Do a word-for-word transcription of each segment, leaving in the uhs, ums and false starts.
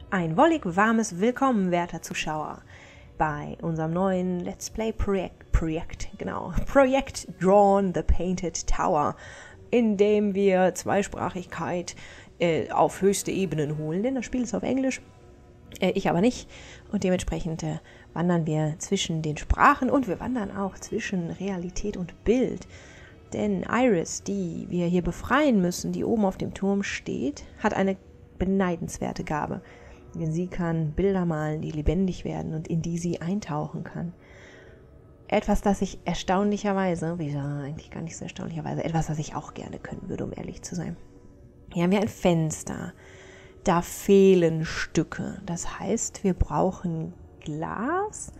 Ein wollig warmes Willkommen, werter Zuschauer, bei unserem neuen Let's Play Projekt, Projekt, genau, Projekt Drawn the Painted Tower, in dem wir Zweisprachigkeit äh, auf höchste Ebenen holen, denn das Spiel ist auf Englisch, äh, ich aber nicht, und dementsprechend äh, wandern wir zwischen den Sprachen und wir wandern auch zwischen Realität und Bild. Denn Iris, die wir hier befreien müssen, die oben auf dem Turm steht, hat eine beneidenswerte Gabe. Denn sie kann Bilder malen, die lebendig werden und in die sie eintauchen kann. Etwas, das ich erstaunlicherweise, wie eigentlich gar nicht so erstaunlicherweise, etwas, das ich auch gerne können würde, um ehrlich zu sein. Hier haben wir ein Fenster. Da fehlen Stücke. Das heißt, wir brauchen Glas.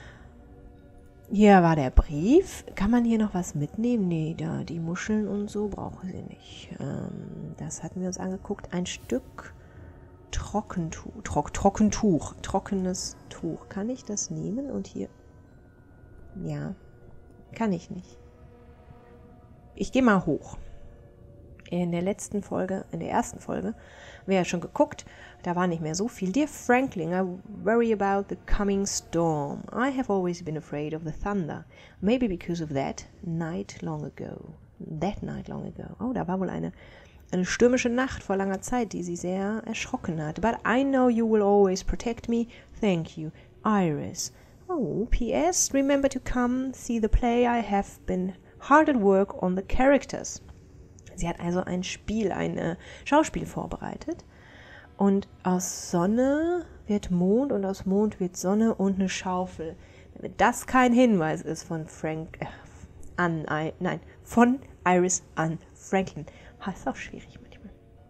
Hier war der Brief. Kann man hier noch was mitnehmen? Nee, da die Muscheln und so brauchen sie nicht. Ähm, das hatten wir uns angeguckt. Ein Stück Trockentuch. Trock, Trockentuch. Trockenes Tuch. Kann ich das nehmen? Und hier... Ja, kann ich nicht. Ich gehe mal hoch. In der letzten Folge, in der ersten Folge, haben wir ja schon geguckt, da war nicht mehr so viel. Dear Franklin, I worry about the coming storm. I have always been afraid of the thunder. Maybe because of that night long ago. That night long ago. Oh, da war wohl eine, eine stürmische Nacht vor langer Zeit, die sie sehr erschrocken hat. But I know you will always protect me. Thank you, Iris. Oh, P S Remember to come see the play. I have been hard at work on the characters. Sie hat also ein Spiel, ein äh, Schauspiel vorbereitet. Und aus Sonne wird Mond und aus Mond wird Sonne und eine Schaufel. Damit das kein Hinweis ist von Frank äh, an, I, nein, von Iris an Franklin. Ha, ist auch schwierig manchmal.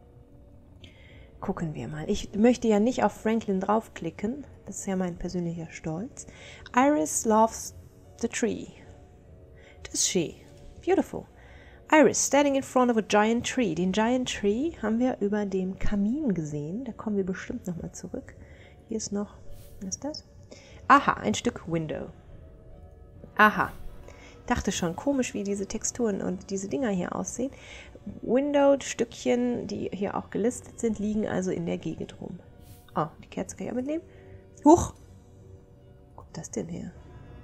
Gucken wir mal. Ich möchte ja nicht auf Franklin draufklicken. Das ist ja mein persönlicher Stolz. Iris loves the tree. Does she? Beautiful. Iris, standing in front of a giant tree. Den Giant Tree haben wir über dem Kamin gesehen. Da kommen wir bestimmt nochmal zurück. Hier ist noch, was ist das? Aha, ein Stück Window. Aha. Ich dachte schon, komisch, wie diese Texturen und diese Dinger hier aussehen. Window, Stückchen, die hier auch gelistet sind, liegen also in der Gegend rum. Oh, die Kerze kann ich auch mitnehmen. Huch! Wo kommt das denn her?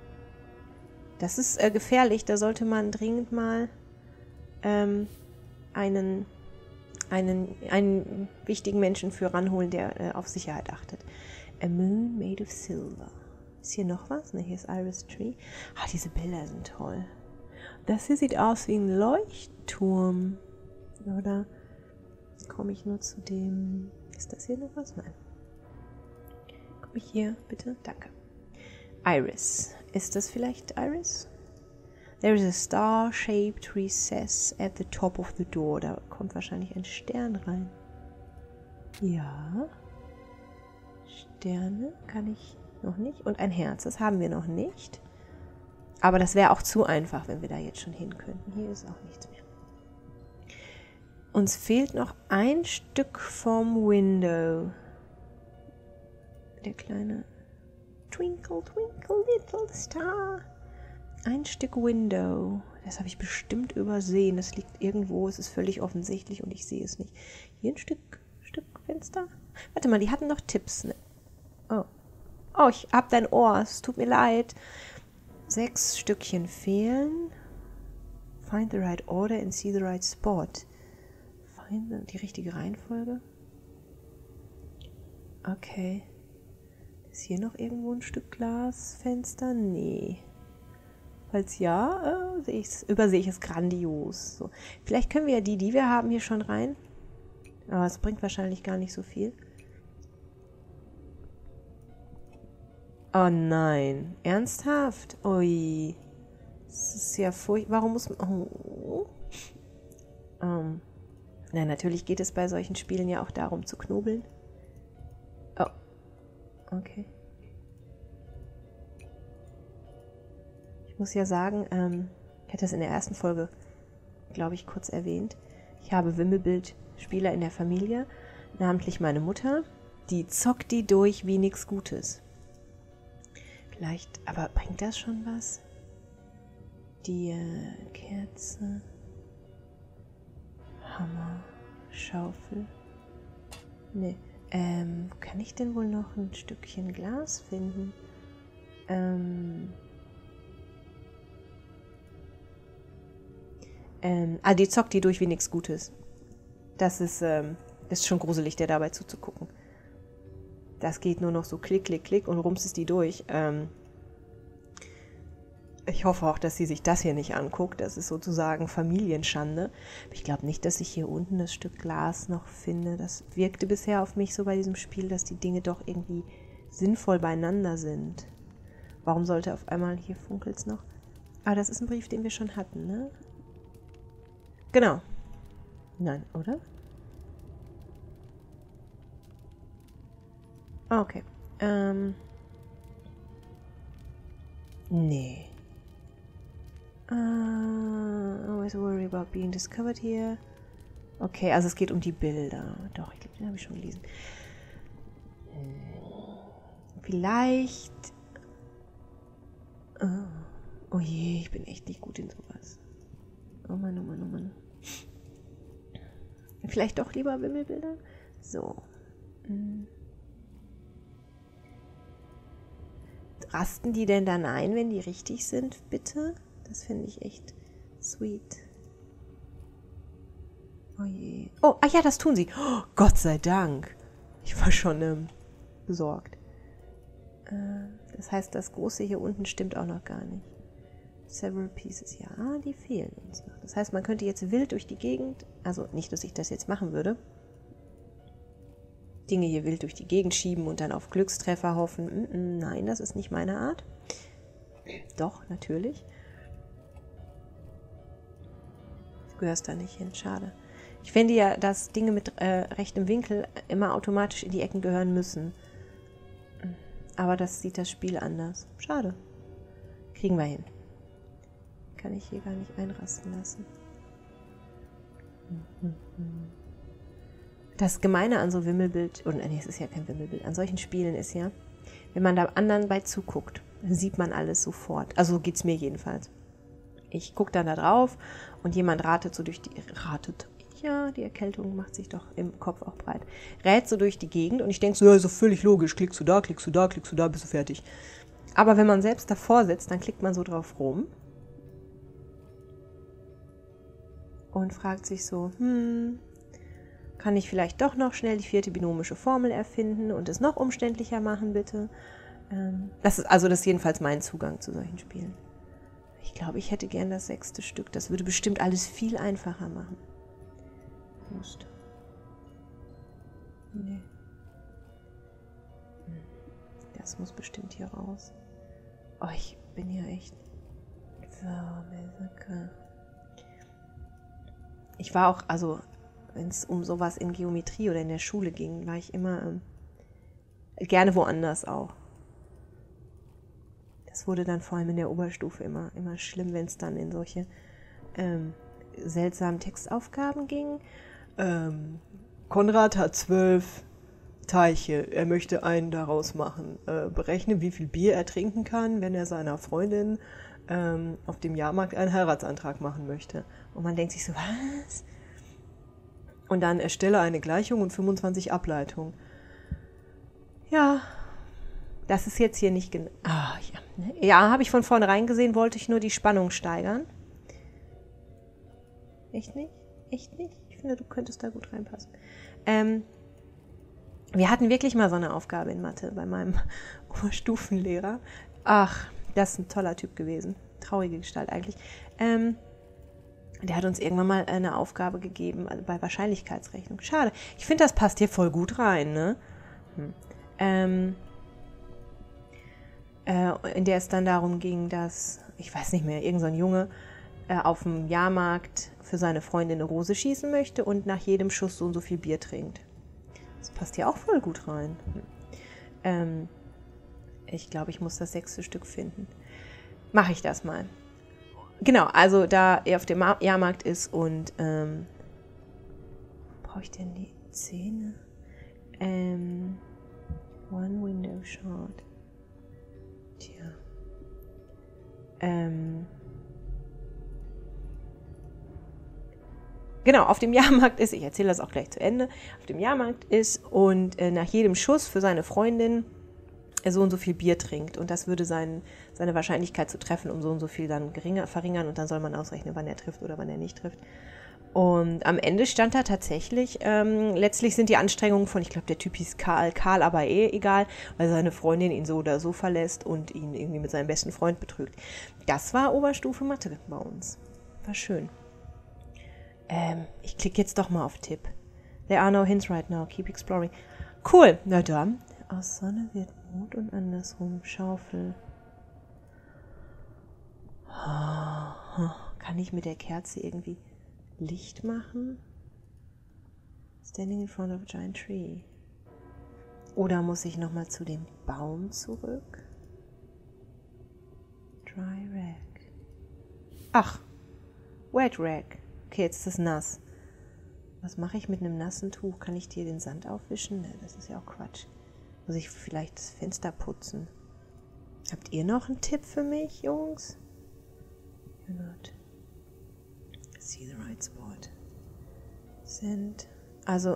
Das ist äh, gefährlich, da sollte man dringend mal ähm, einen, einen, einen wichtigen Menschen für ranholen, der äh, auf Sicherheit achtet. A moon made of silver. Ist hier noch was? Ne, hier ist Iris Tree. Ah, diese Bilder sind toll. Das hier sieht aus wie ein Leuchtturm. Oder komme ich nur zu dem... Ist das hier noch was? Nein. Komme ich hier, bitte? Danke. Iris. Ist das vielleicht Iris? There is a star-shaped recess at the top of the door. Da kommt wahrscheinlich ein Stern rein. Ja. Sterne kann ich noch nicht. Und ein Herz, das haben wir noch nicht. Aber das wäre auch zu einfach, wenn wir da jetzt schon hin könnten. Hier ist auch nichts mehr. Uns fehlt noch ein Stück vom Window. Der kleine Twinkle, twinkle, little star. Ein Stück Window. Das habe ich bestimmt übersehen. Das liegt irgendwo. Es ist völlig offensichtlich und ich sehe es nicht. Hier ein Stück, Stück Fenster. Warte mal, die hatten noch Tipps. Ne? Oh. Oh, ich hab dein Ohr. Es tut mir leid. Sechs Stückchen fehlen. Find the right order and see the right spot. Find die richtige Reihenfolge. Okay. Ist hier noch irgendwo ein Stück Glasfenster? Nee. Falls ja, äh, sehe ich's, übersehe ich es grandios. So. Vielleicht können wir ja die, die wir haben, hier schon rein. Aber es bringt wahrscheinlich gar nicht so viel. Oh nein. Ernsthaft? Ui. Das ist ja furchtbar. Warum muss man... Oh. Ähm. Na, natürlich geht es bei solchen Spielen ja auch darum zu knobeln. Oh. Okay. Ich muss ja sagen, ähm, ich hatte es in der ersten Folge, glaube ich, kurz erwähnt. Ich habe Wimmelbildspieler in der Familie, namentlich meine Mutter. Die zockt die durch wie nichts Gutes. Vielleicht, aber bringt das schon was? Die äh, Kerze, Hammer, Schaufel. Nee, Ähm, kann ich denn wohl noch ein Stückchen Glas finden? Ähm, ähm, ah, die zockt die durch wie nichts Gutes. Das ist, ähm, ist schon gruselig, der dabei zuzugucken. Das geht nur noch so klick, klick, klick und rums ist die durch. Ähm, ich hoffe auch, dass sie sich das hier nicht anguckt. Das ist sozusagen Familienschande. Ich glaube nicht, dass ich hier unten das Stück Glas noch finde. Das wirkte bisher auf mich so bei diesem Spiel, dass die Dinge doch irgendwie sinnvoll beieinander sind. Warum sollte auf einmal, hier funkelt's noch? Ah, das ist ein Brief, den wir schon hatten, ne? Genau. Nein, oder? Okay. Ähm. Nee. Uh, always worry about being discovered here. Okay, also es geht um die Bilder. Doch, ich glaube, den habe ich schon gelesen. Vielleicht... Oh. Oh je, ich bin echt nicht gut in sowas. Oh Mann, oh Mann, oh Mann. Vielleicht doch lieber Wimmelbilder? So. Hm. Rasten die denn dann ein, wenn die richtig sind, bitte? Das finde ich echt sweet. Oh je. Oh, ach ja, das tun sie. Oh, Gott sei Dank. Ich war schon ähm, besorgt. Äh, das heißt, das Große hier unten stimmt auch noch gar nicht. Several pieces. Ja, die fehlen uns noch. Das heißt, man könnte jetzt wild durch die Gegend, also nicht, dass ich das jetzt machen würde, Dinge hier wild durch die Gegend schieben und dann auf Glückstreffer hoffen. Nein, das ist nicht meine Art. Doch, natürlich. Du gehörst da nicht hin, schade. Ich finde ja, dass Dinge mit äh, rechtem Winkel immer automatisch in die Ecken gehören müssen. Aber das sieht das Spiel anders. Schade. Kriegen wir hin. Kann ich hier gar nicht einrasten lassen. Das Gemeine an so Wimmelbild, oder nee, es ist ja kein Wimmelbild, an solchen Spielen ist ja, wenn man da anderen bei zuguckt, dann sieht man alles sofort. Also so geht es mir jedenfalls. Ich gucke dann da drauf und jemand ratet so durch die, ratet, ja, die Erkältung macht sich doch im Kopf auch breit, rät so durch die Gegend und ich denke so, ja, ist doch völlig logisch, klickst du da, klickst du da, klickst du da, bist du fertig. Aber wenn man selbst davor sitzt, dann klickt man so drauf rum und fragt sich so, hm, kann ich vielleicht doch noch schnell die vierte binomische Formel erfinden und es noch umständlicher machen, bitte? Ähm, das ist, also das ist jedenfalls mein Zugang zu solchen Spielen. Ich glaube, ich hätte gern das sechste Stück. Das würde bestimmt alles viel einfacher machen. Just. Nee. Das muss bestimmt hier raus. Oh, ich bin hier echt... Ich war auch, also... wenn es um sowas in Geometrie oder in der Schule ging, war ich immer ähm, gerne woanders auch. Das wurde dann vor allem in der Oberstufe immer, immer schlimm, wenn es dann in solche ähm, seltsamen Textaufgaben ging. Ähm, Konrad hat zwölf Teiche. Er möchte einen daraus machen. Äh, berechne, wie viel Bier er trinken kann, wenn er seiner Freundin ähm, auf dem Jahrmarkt einen Heiratsantrag machen möchte. Und man denkt sich so, was? Und dann erstelle eine Gleichung und fünfundzwanzig Ableitungen. Ja, das ist jetzt hier nicht genau. Ah, ja, ja habe ich von vornherein gesehen, wollte ich nur die Spannung steigern. Echt nicht? Echt nicht? Ich finde, du könntest da gut reinpassen. Ähm, wir hatten wirklich mal so eine Aufgabe in Mathe bei meinem Oberstufenlehrer. Ach, das ist ein toller Typ gewesen. Traurige Gestalt eigentlich. Ähm, Der hat uns irgendwann mal eine Aufgabe gegeben, also bei Wahrscheinlichkeitsrechnung. Schade. Ich finde, das passt hier voll gut rein, ne? Hm. Ähm, äh, in der es dann darum ging, dass, ich weiß nicht mehr, irgend so ein Junge äh, auf dem Jahrmarkt für seine Freundin eine Rose schießen möchte und nach jedem Schuss so und so viel Bier trinkt. Das passt hier auch voll gut rein. Hm. Ähm, ich glaube, ich muss das sechste Stück finden. Mache ich das mal. Genau, also da er auf dem Jahrmarkt ist und ähm, brauche ich denn die Zähne? Ähm, one window shot. Tja. Ähm, genau, auf dem Jahrmarkt ist, ich erzähle das auch gleich zu Ende, auf dem Jahrmarkt ist und äh, nach jedem Schuss für seine Freundin er so und so viel Bier trinkt. Und das würde sein, seine Wahrscheinlichkeit zu treffen um so und so viel dann geringer, verringern. Und dann soll man ausrechnen, wann er trifft oder wann er nicht trifft. Und am Ende stand da tatsächlich, ähm, letztlich sind die Anstrengungen von, ich glaube, der Typ hieß Karl, Karl aber eh egal, weil seine Freundin ihn so oder so verlässt und ihn irgendwie mit seinem besten Freund betrügt. Das war Oberstufe Mathe bei uns. War schön. Ähm, ich klicke jetzt doch mal auf Tipp. There are no hints right now. Keep exploring. Cool. Na dann. Aus Sonne wird Mond und andersrum. Schaufel. Kann ich mit der Kerze irgendwie Licht machen? Standing in front of a giant tree. Oder muss ich nochmal zu dem Baum zurück? Dry rag. Ach. Wet rag. Okay, jetzt ist es nass. Was mache ich mit einem nassen Tuch? Kann ich dir den Sand aufwischen? Ne, das ist ja auch Quatsch. Muss ich vielleicht das Fenster putzen? Habt ihr noch einen Tipp für mich, Jungs? You're not. See the right spot. Sind. Also.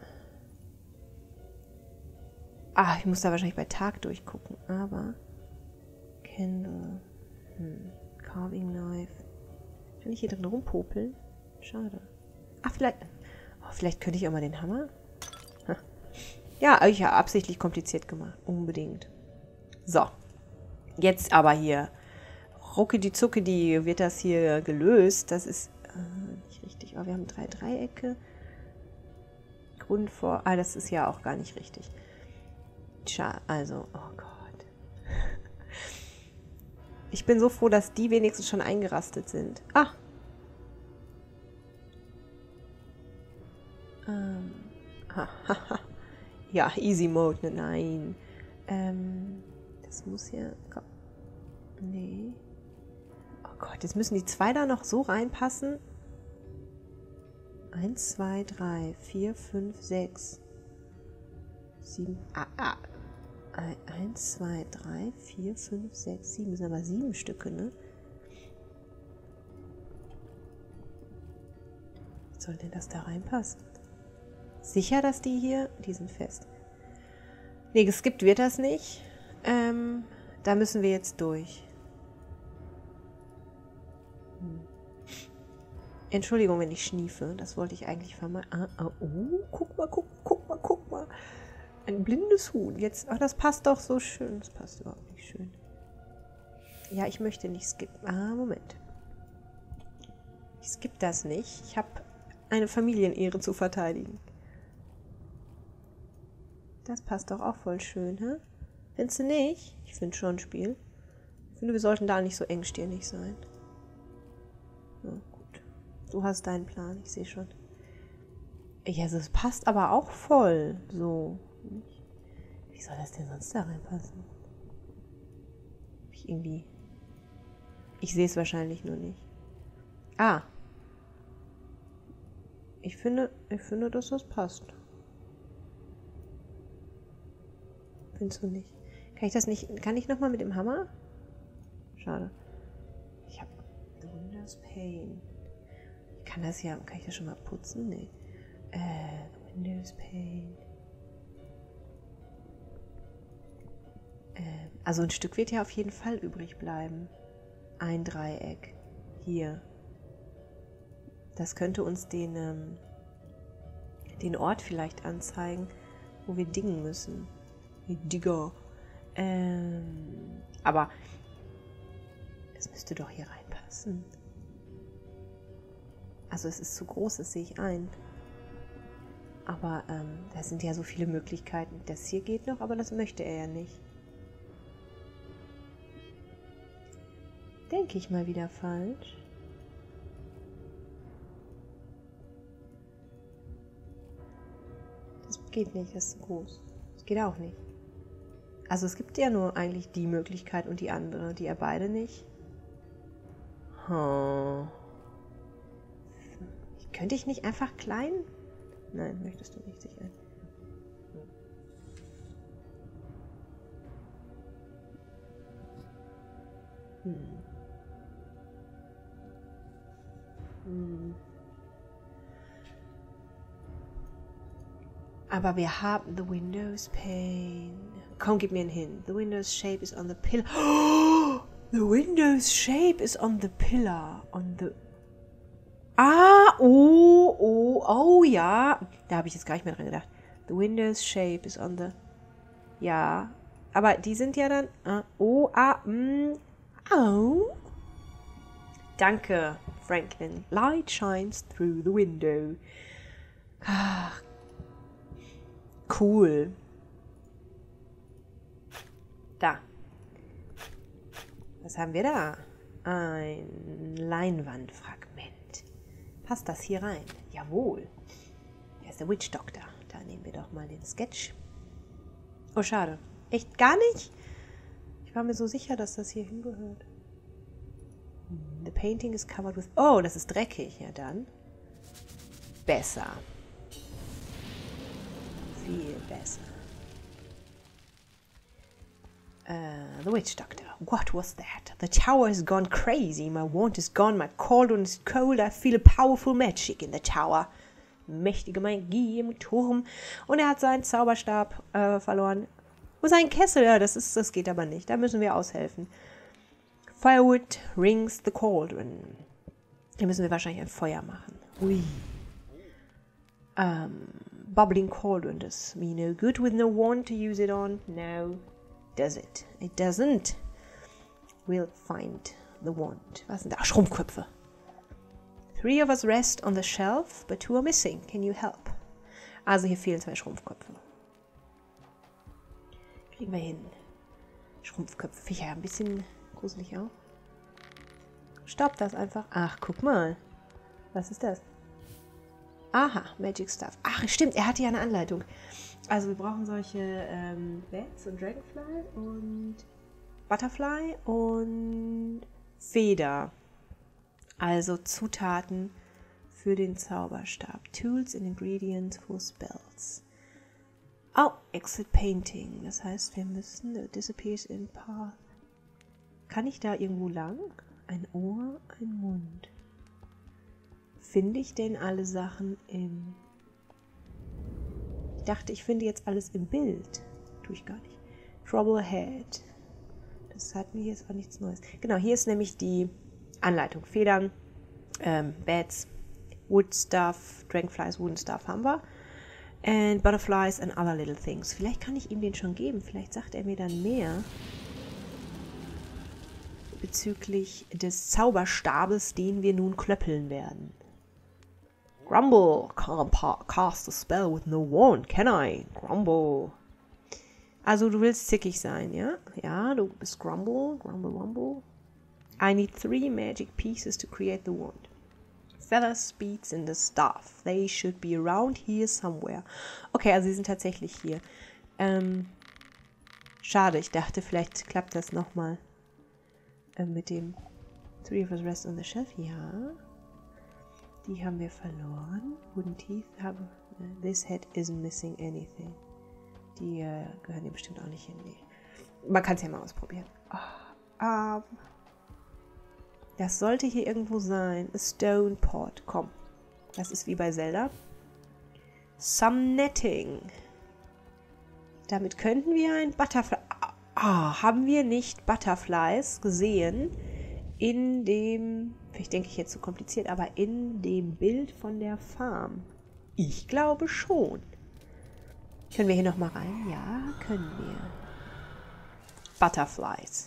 Ah, ich muss da wahrscheinlich bei Tag durchgucken, aber. Candle. Hm. Carving Knife. Kann ich hier drin rumpopeln? Schade. Ah, vielleicht. Oh, vielleicht könnte ich auch mal den Hammer. Ha. Ja, ich habe absichtlich kompliziert gemacht. Unbedingt. So. Jetzt aber hier. Ruckidi zuckidi wird das hier gelöst. Das ist äh, nicht richtig. Aber wir haben drei Dreiecke. Grund vor. Ah, das ist ja auch gar nicht richtig. Tja, also, oh Gott. Ich bin so froh, dass die wenigstens schon eingerastet sind. Ah. Ähm. Ha, ha, ha. Ja, Easy Mode, ne, nein. Ähm, das muss ja... Nee. Oh Gott, jetzt müssen die zwei da noch so reinpassen. Eins, zwei, drei, vier, fünf, sechs, sieben... Ah, ah. Eins, zwei, drei, vier, fünf, sechs, sieben. Das sind aber sieben Stücke, ne? Was soll denn das da reinpassen? Sicher, dass die hier... Die sind fest. Nee, geskippt wird das nicht. Ähm, da müssen wir jetzt durch. Hm. Entschuldigung, wenn ich schniefe. Das wollte ich eigentlich vermeiden. Ah, ah, oh, guck mal, guck, guck mal, guck mal. Ein blindes Huhn. Jetzt, ach, das passt doch so schön. Das passt überhaupt nicht schön. Ja, ich möchte nicht skippen. Ah, Moment. Ich skippe das nicht. Ich habe eine Familienehre zu verteidigen. Das passt doch auch voll schön, hä? Findest du nicht? Ich finde schon, Spiel. Ich finde, wir sollten da nicht so engstirnig sein. Ja, gut. Du hast deinen Plan, ich sehe schon. Ja, das passt aber auch voll. So. Wie soll das denn sonst da reinpassen? Ich irgendwie... Ich sehe es wahrscheinlich nur nicht. Ah. Ich finde, ich finde, dass das passt. Findest du nicht? Kann ich das nicht... Kann ich nochmal mit dem Hammer? Schade. Ich habe... Windows Pane. Ich kann das ja... Kann ich das schon mal putzen? Nee. Äh... Windows Pane. Äh, also ein Stück wird ja auf jeden Fall übrig bleiben. Ein Dreieck. Hier. Das könnte uns den... Ähm, den Ort vielleicht anzeigen, wo wir dingen müssen. Digger. Ähm, aber das müsste doch hier reinpassen. Also es ist zu groß, das sehe ich ein. Aber ähm, da sind ja so viele Möglichkeiten. Das hier geht noch, aber das möchte er ja nicht. Denke ich mal wieder falsch. Das geht nicht, das ist zu groß. Das geht auch nicht. Also es gibt ja nur eigentlich die Möglichkeit und die andere, die er beide nicht. Hm. Könnte ich nicht einfach klein? Nein, möchtest du nicht sicher. Hm. Hm. Aber wir haben the Windows pane. Komm, gib mir einen Hin. The Windows shape is on the pillar. Oh, the Windows shape is on the pillar. On the... Ah, oh, oh, oh, ja. Da habe ich jetzt gar nicht mehr dran gedacht. The Windows shape is on the... Ja. Aber die sind ja dann... Ah, oh, ah, mm, oh. Danke, Franklin. Light shines through the window. Ah, cool. Da. Was haben wir da? Ein Leinwandfragment. Passt das hier rein? Jawohl. Der ist der Witch Doctor. Da nehmen wir doch mal den Sketch. Oh, schade. Echt gar nicht? Ich war mir so sicher, dass das hier hingehört. The painting is covered with... Oh, das ist dreckig. Ja, dann. Besser. Viel besser. Uh, the Witch Doctor. What was that? The tower has gone crazy. My wand is gone. My cauldron is cold. I feel a powerful magic in the tower. Mächtige Magie im Turm. Und er hat seinen Zauberstab äh, verloren. Und seinen Kessel. Ja, das, ist, das geht aber nicht. Da müssen wir aushelfen. Firewood rings the cauldron. Hier müssen wir wahrscheinlich ein Feuer machen. Ui. Um, bubbling cauldron does me no good with no wand to use it on. No. Does it? It doesn't. We'll find the wand. Was sind da? Schrumpfköpfe. Three of us rest on the shelf, but two are missing. Can you help? Also hier fehlen zwei Schrumpfköpfe. Kriegen wir hin. Schrumpfköpfe. Finde ich ja ein bisschen gruselig auch. Stopp das einfach. Ach, guck mal. Was ist das? Aha, Magic Stuff. Ach, stimmt, er hatte ja eine Anleitung. Also wir brauchen solche ähm, Bats und Dragonfly und Butterfly und Feder. Also Zutaten für den Zauberstab. Tools and Ingredients for Spells. Oh, Exit Painting. Das heißt, wir müssen... It disappears in path. Kann ich da irgendwo lang? Ein Ohr, ein Mund. Finde ich denn alle Sachen im... Ich dachte, ich finde jetzt alles im Bild. Tue ich gar nicht. Trouble Ahead. Das hatten wir jetzt auch nichts Neues. Genau, hier ist nämlich die Anleitung. Federn, ähm, Bats, Wood Stuff, Dragonflies, Wooden Stuff haben wir. And Butterflies and other little things. Vielleicht kann ich ihm den schon geben. Vielleicht sagt er mir dann mehr bezüglich des Zauberstabes, den wir nun klöppeln werden. Grumble, can't cast a spell with no wand, can I? Grumble. Also du willst zickig sein, ja? Ja, du bist Grumble, Grumble, Grumble. I need three magic pieces to create the wand. Feathers, beads and the staff. They should be around here somewhere. Okay, also sie sind tatsächlich hier. Ähm, schade, ich dachte, vielleicht klappt das nochmal äh, mit dem Three of us rest on the shelf. Ja. Die haben wir verloren. Wooden teeth haben... This head isn't missing anything. Die äh, gehören hier bestimmt auch nicht hin. Nee. Man kann es ja mal ausprobieren. Oh, um, das sollte hier irgendwo sein. A stone pot. Komm. Das ist wie bei Zelda. Some netting. Damit könnten wir ein Butterfly... Ah, oh, haben wir nicht Butterflies gesehen in dem... Vielleicht denke ich jetzt zu kompliziert, aber in dem Bild von der Farm. Ich glaube schon. Können wir hier nochmal rein? Ja, können wir. Butterflies.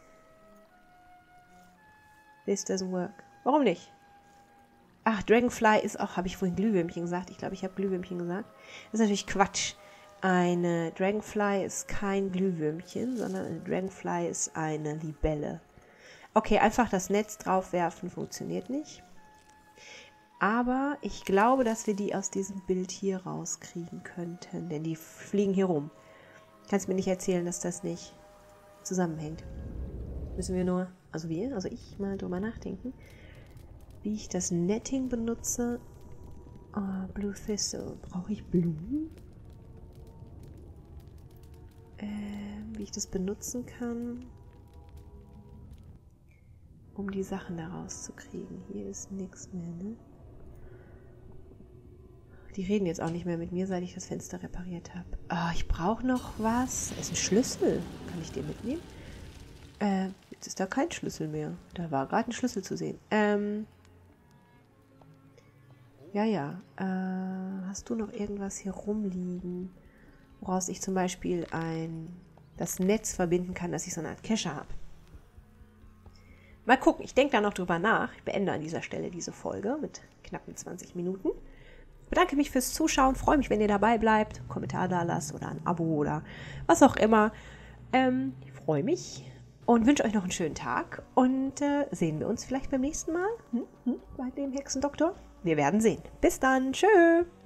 This doesn't work. Warum nicht? Ach, Dragonfly ist auch, habe ich vorhin Glühwürmchen gesagt? Ich glaube, ich habe Glühwürmchen gesagt. Das ist natürlich Quatsch. Eine Dragonfly ist kein Glühwürmchen, sondern eine Dragonfly ist eine Libelle. Okay, einfach das Netz draufwerfen funktioniert nicht. Aber ich glaube, dass wir die aus diesem Bild hier rauskriegen könnten. Denn die fliegen hier rum. Kannst mir nicht erzählen, dass das nicht zusammenhängt. Müssen wir nur, also wir, also ich, mal drüber nachdenken, wie ich das Netting benutze. Oh, Blue Thistle. Brauche ich Blumen? Ähm, wie ich das benutzen kann, um die Sachen da rauszukriegen. Hier ist nichts mehr, ne? Die reden jetzt auch nicht mehr mit mir, seit ich das Fenster repariert habe. Oh, ich brauche noch was. Da ist ein Schlüssel. Kann ich den mitnehmen? Äh, jetzt ist da kein Schlüssel mehr. Da war gerade ein Schlüssel zu sehen. Ähm. Ja, ja. Äh, hast du noch irgendwas hier rumliegen, woraus ich zum Beispiel ein das Netz verbinden kann, dass ich so eine Art Kescher habe? Mal gucken. Ich denke da noch drüber nach. Ich beende an dieser Stelle diese Folge mit knappen zwanzig Minuten. Ich bedanke mich fürs Zuschauen. Freue mich, wenn ihr dabei bleibt. Einen Kommentar da lasst oder ein Abo oder was auch immer. Ähm, ich freue mich und wünsche euch noch einen schönen Tag. Und äh, sehen wir uns vielleicht beim nächsten Mal hm, hm, bei dem Hexendoktor. Wir werden sehen. Bis dann. Tschö.